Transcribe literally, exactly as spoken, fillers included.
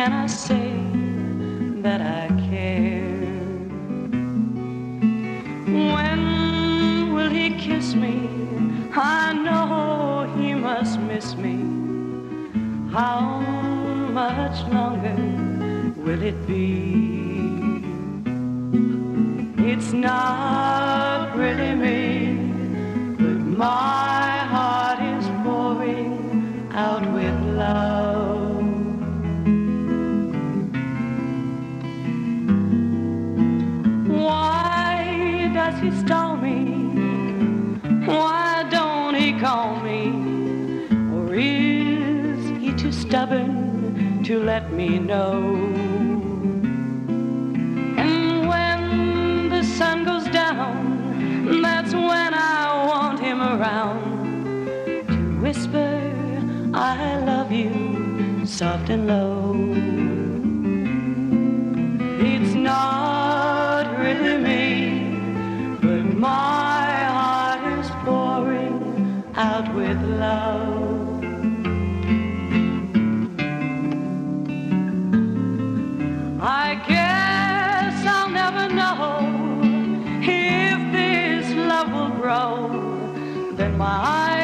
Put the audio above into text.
can I say that I care? When will he kiss me? I know he must miss me. How much longer will it be? It's not really me, but my heart is pouring out with love. Why does he stall me? Why don't he call me? Or is he too stubborn to let me know? And when the sun goes down, that's when I want him around to whisper, I love you, soft and low. It's not really me, but my heart is pouring out with love. I guess I'll never know if this love will grow. Then my